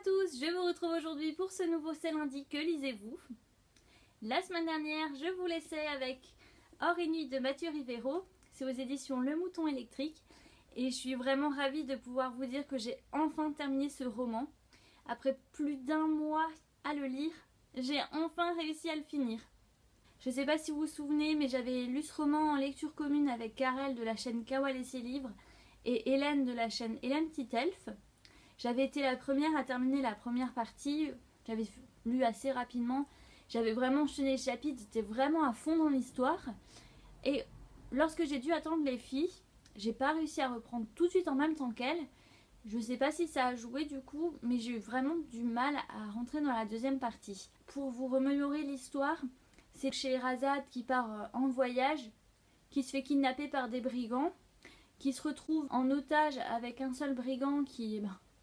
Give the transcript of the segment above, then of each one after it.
tous, je vous retrouve aujourd'hui pour ce nouveau C'est lundi, que lisez-vous? La semaine dernière, je vous laissais avec Or et Nuit de Mathieu Rivero, c'est aux éditions Le Mouton Électrique, et je suis vraiment ravie de pouvoir vous dire que j'ai enfin terminé ce roman. Après plus d'1 mois à le lire, j'ai enfin réussi à le finir. Je ne sais pas si vous vous souvenez, mais j'avais lu ce roman en lecture commune avec Karel de la chaîne Kawal et ses livres et Hélène de la chaîne Hélène Petit Elfe. J'avais été la première à terminer la première partie, j'avais lu assez rapidement, j'avais vraiment enchaîné les chapitres, j'étais vraiment à fond dans l'histoire. Et lorsque j'ai dû attendre les filles, j'ai pas réussi à reprendre tout de suite en même temps qu'elles. Je sais pas si ça a joué du coup, mais j'ai eu vraiment du mal à rentrer dans la deuxième partie. Pour vous remémorer l'histoire, c'est Scheherazade qui part en voyage, qui se fait kidnapper par des brigands, qui se retrouve en otage avec un seul brigand qui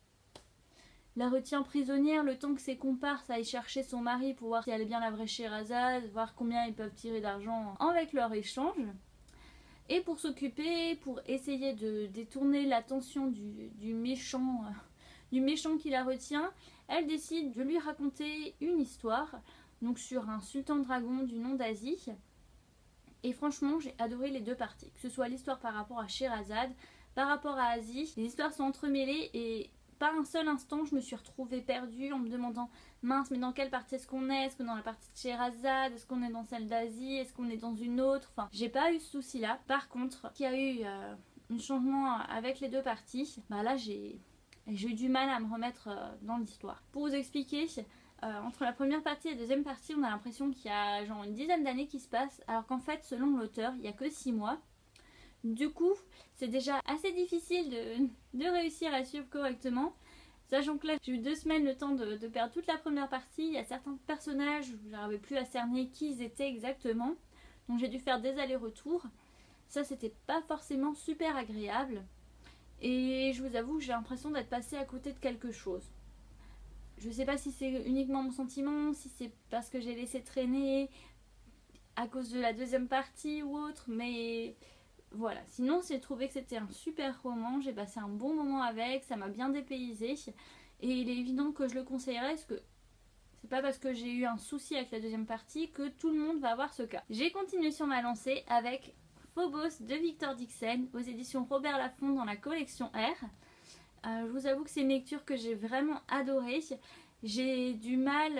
la retient prisonnière le temps que ses comparses aillent chercher son mari pour voir si elle est bien la vraie Scheherazade, voir combien ils peuvent tirer d'argent avec leur échange. Et pour s'occuper, pour essayer de détourner l'attention du méchant qui la retient, elle décide de lui raconter une histoire, donc sur un sultan dragon du nom d'Asie. Et franchement, j'ai adoré les deux parties, que ce soit l'histoire par rapport à Scheherazade, par rapport à Asie. Les histoires sont entremêlées et pas un seul instant je me suis retrouvée perdue en me demandant mince, mais dans quelle partie est-ce qu'on est? Est-ce qu'on est dans la partie de Scheherazade? Est-ce qu'on est dans celle d'Asie? Est-ce qu'on est dans une autre? Enfin, j'ai pas eu ce souci là. Par contre, il y a eu un changement avec les deux parties. Bah là j'ai eu du mal à me remettre dans l'histoire. Pour vous expliquer, entre la première partie et la deuxième partie, on a l'impression qu'il y a genre une dizaine d'années qui se passent, alors qu'en fait, selon l'auteur, il n'y a que 6 mois. Du coup, c'est déjà assez difficile de réussir à suivre correctement. Sachant que là, j'ai eu 2 semaines le temps de perdre toute la première partie. Il y a certains personnages où j'arrivais plus à cerner qui ils étaient exactement. Donc j'ai dû faire des allers-retours. Ça, c'était pas forcément super agréable. Et je vous avoue que j'ai l'impression d'être passée à côté de quelque chose. Je sais pas si c'est uniquement mon sentiment, si c'est parce que j'ai laissé traîner à cause de la deuxième partie ou autre, mais voilà. Sinon, j'ai trouvé que c'était un super roman, j'ai passé un bon moment avec, ça m'a bien dépaysé et il est évident que je le conseillerais parce que c'est pas parce que j'ai eu un souci avec la deuxième partie que tout le monde va avoir ce cas. J'ai continué sur ma lancée avec Phobos de Victor Dixon aux éditions Robert Laffont dans la collection R. Je vous avoue que c'est une lecture que j'ai vraiment adorée. J'ai du mal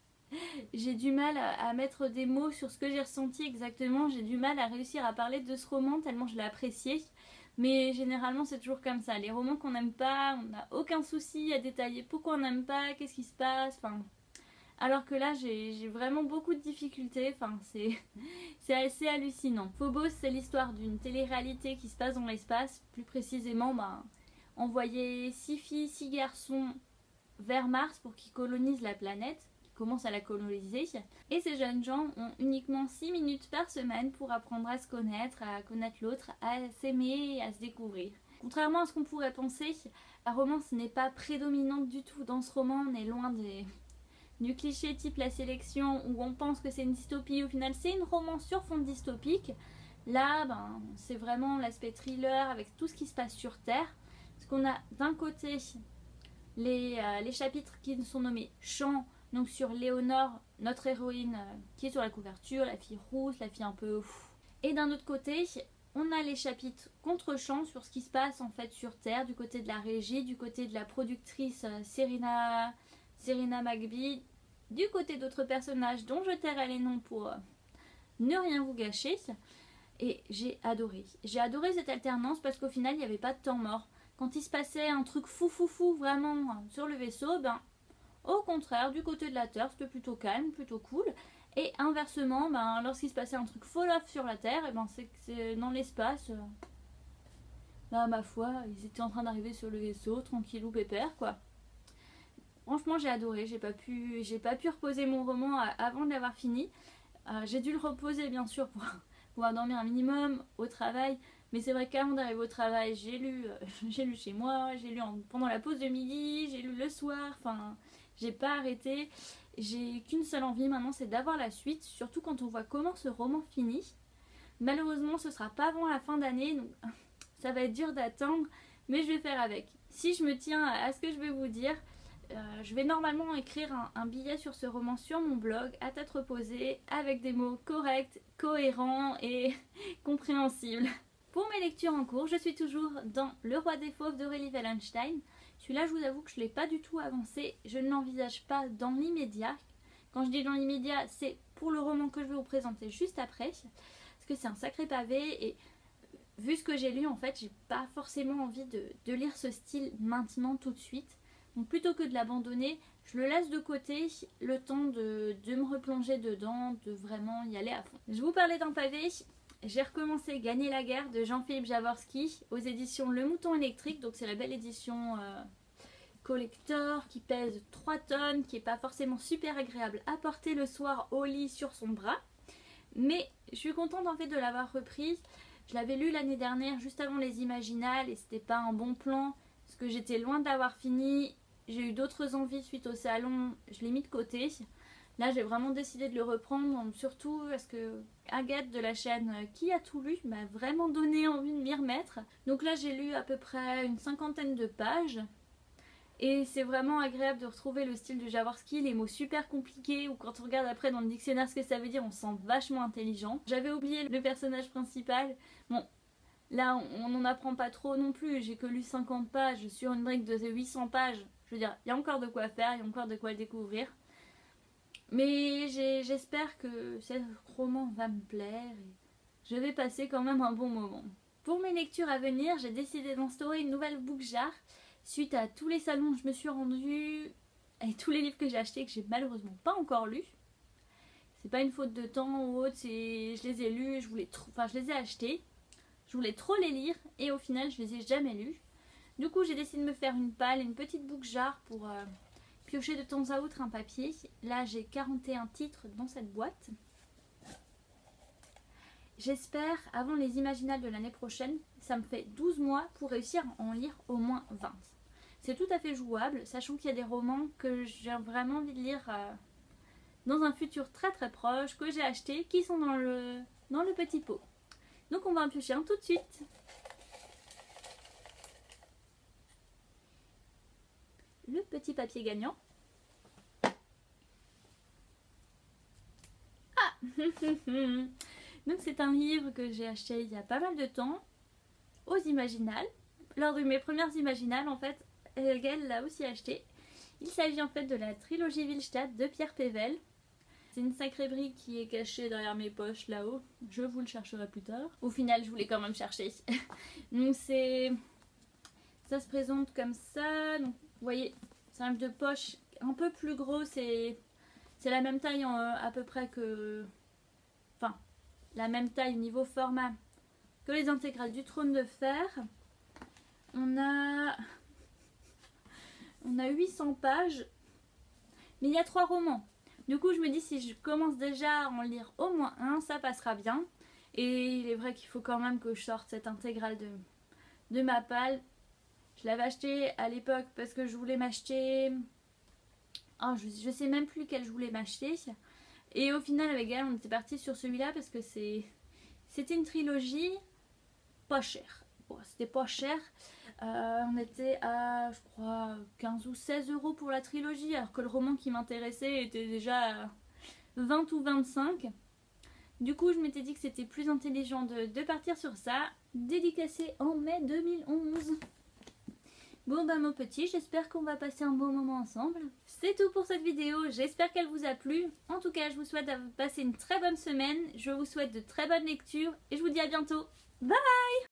à mettre des mots sur ce que j'ai ressenti exactement. J'ai du mal à réussir à parler de ce roman tellement je l'ai apprécié. Mais généralement c'est toujours comme ça. Les romans qu'on n'aime pas, on n'a aucun souci à détailler pourquoi on n'aime pas, qu'est-ce qui se passe. Enfin, alors que là j'ai vraiment beaucoup de difficultés. Enfin, c'est assez hallucinant. Phobos, c'est l'histoire d'une télé-réalité qui se passe dans l'espace. Plus précisément, envoyer 6 filles, 6 garçons vers Mars pour qu'ils colonisent la planète, qu'ils commencent à la coloniser. Et ces jeunes gens ont uniquement 6 minutes par semaine pour apprendre à se connaître l'autre, à s'aimer et à se découvrir. Contrairement à ce qu'on pourrait penser, la romance n'est pas prédominante du tout. Dans ce roman, on est loin du cliché type La Sélection où on pense que c'est une dystopie. Au final, c'est une romance sur fond dystopique. Là, c'est vraiment l'aspect thriller avec tout ce qui se passe sur Terre. Parce qu'on a d'un côté les chapitres qui sont nommés Chants, donc sur Léonore, notre héroïne qui est sur la couverture, la fille rousse, la fille un peu ouf. Et d'un autre côté, on a les chapitres contre-champs sur ce qui se passe en fait sur Terre, du côté de la régie, du côté de la productrice Serena McBee, du côté d'autres personnages dont je tairai les noms pour ne rien vous gâcher. Et j'ai adoré cette alternance parce qu'au final il n'y avait pas de temps mort. Quand il se passait un truc fou vraiment sur le vaisseau, au contraire, du côté de la Terre, c'était plutôt calme, plutôt cool. Et inversement, lorsqu'il se passait un truc folaf sur la Terre, c'est dans l'espace. Ma foi, ils étaient en train d'arriver sur le vaisseau, tranquillou pépère, quoi. Franchement, j'ai adoré. J'ai pas pu reposer mon roman avant de l'avoir fini. J'ai dû le reposer, bien sûr, pour pouvoir dormir un minimum au travail. Mais c'est vrai qu'avant d'arriver au travail, j'ai lu chez moi, j'ai lu pendant la pause de midi, j'ai lu le soir, enfin, j'ai pas arrêté. J'ai qu'une seule envie maintenant, c'est d'avoir la suite, surtout quand on voit comment ce roman finit. Malheureusement, ce sera pas avant la fin d'année, donc ça va être dur d'attendre, mais je vais faire avec. Si je me tiens à ce que je vais vous dire, je vais normalement écrire un billet sur ce roman sur mon blog à tête reposée avec des mots corrects, cohérents et compréhensibles. Pour mes lectures en cours, je suis toujours dans Le Roi des Fauves d'Aurélie Wallenstein. Celui-là, je vous avoue que je ne l'ai pas du tout avancé. Je ne l'envisage pas dans l'immédiat. Quand je dis dans l'immédiat, c'est pour le roman que je vais vous présenter juste après. Parce que c'est un sacré pavé et vu ce que j'ai lu, en fait, j'ai pas forcément envie de lire ce style maintenant tout de suite. Donc plutôt que de l'abandonner, je le laisse de côté le temps de me replonger dedans, de vraiment y aller à fond. Je vous parlais d'un pavé. J'ai recommencé Gagner la guerre de Jean-Philippe Jaworski aux éditions Le Mouton électrique. Donc c'est la belle édition collector qui pèse 3 tonnes, qui n'est pas forcément super agréable à porter le soir au lit sur son bras. Mais je suis contente en fait de l'avoir reprise. Je l'avais lu l'année dernière juste avant les Imaginales et c'était pas un bon plan parce que j'étais loin d'avoir fini. J'ai eu d'autres envies suite au salon, je l'ai mis de côté. Là j'ai vraiment décidé de le reprendre, surtout parce que Agathe de la chaîne Qui a tout lu m'a vraiment donné envie de m'y remettre. Donc là j'ai lu à peu près une 50aine de pages. Et c'est vraiment agréable de retrouver le style de Jaworski, les mots super compliqués, ou quand on regarde après dans le dictionnaire ce que ça veut dire, on se sent vachement intelligent. J'avais oublié le personnage principal. Bon, là on n'en apprend pas trop non plus, j'ai que lu 50 pages sur une brique de 800 pages. Je veux dire, il y a encore de quoi faire, il y a encore de quoi découvrir. Mais j'espère que ce roman va me plaire et je vais passer quand même un bon moment. Pour mes lectures à venir, j'ai décidé d'instaurer une nouvelle book jar. Suite à tous les salons où je me suis rendue et tous les livres que j'ai achetés que j'ai malheureusement pas encore lus. C'est pas une faute de temps ou autre, je les ai lus, je les ai achetés. Je voulais trop les lire et au final je les ai jamais lus. Du coup j'ai décidé de me faire une palle, une petite book jar pour piocher de temps à autre un papier. Là j'ai 41 titres dans cette boîte. J'espère avant les Imaginales de l'année prochaine, ça me fait 12 mois pour réussir à en lire au moins 20. C'est tout à fait jouable, sachant qu'il y a des romans que j'ai vraiment envie de lire dans un futur très très proche, que j'ai acheté, qui sont dans le petit pot. Donc on va en piocher un tout de suite. Le petit papier gagnant. Ah donc c'est un livre que j'ai acheté il y a pas mal de temps, aux Imaginales. Lors de mes premières Imaginales, en fait, elle l'a aussi acheté. Il s'agit en fait de la trilogie Willstadt de Pierre Pével. C'est une sacrée brique qui est cachée derrière mes poches là-haut. Je vous le chercherai plus tard. Au final, je voulais quand même chercher. Donc ça se présente comme ça. Donc, vous voyez, c'est un livre de poche un peu plus gros. C'est la même taille à peu près que... Enfin, la même taille au niveau format que les intégrales du Trône de Fer. On a 800 pages, mais il y a 3 romans. Du coup, je me dis si je commence déjà à en lire au moins un, ça passera bien. Et il est vrai qu'il faut quand même que je sorte cette intégrale de ma palle. Je l'avais acheté à l'époque parce que je voulais m'acheter... Oh, je sais même plus lequel je voulais m'acheter. Et au final, avec elle, on était parti sur celui-là parce que c'était une trilogie pas chère. Bon, c'était pas cher. On était à, je crois, 15 ou 16 € pour la trilogie, alors que le roman qui m'intéressait était déjà à 20 ou 25. Du coup, je m'étais dit que c'était plus intelligent de partir sur ça. Dédicacé en mai 2011. Bon bah mon petit, j'espère qu'on va passer un bon moment ensemble. C'est tout pour cette vidéo, j'espère qu'elle vous a plu. En tout cas, je vous souhaite de passer une très bonne semaine. Je vous souhaite de très bonnes lectures et je vous dis à bientôt. Bye!